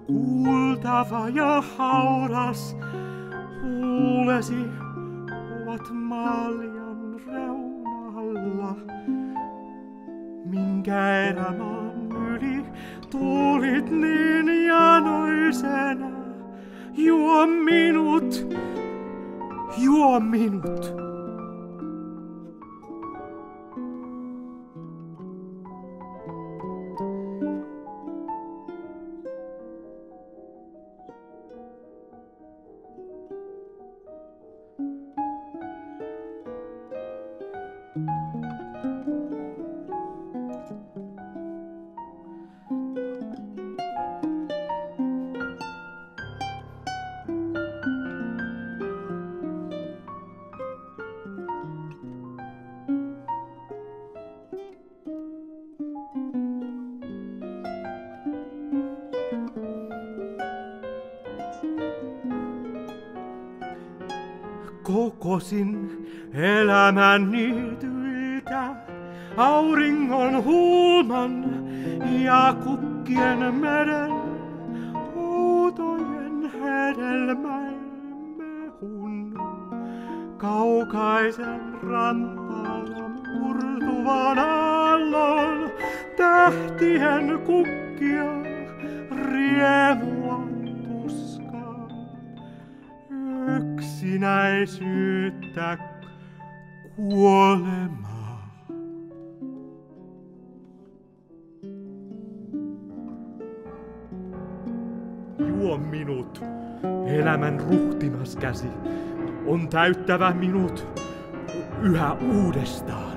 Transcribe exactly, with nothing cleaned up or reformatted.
Kuultava ja hauras huulesi ovat maljan reunalla. Minkä erämaan yli tulit niin janoisena? Juo minut, juo minut. Kokosin elämän niityiltä auringon huuman ja kukkien meren outojen hedelmäin mehun. Kaukaisen rantaalla murtuvan aallon tähtien kukkia riemua tuskaa. Yksinäisyyttä, kuolemaa. Juo minut, elämän ruhtinas käsi, on täyttävä minut yhä uudestaan.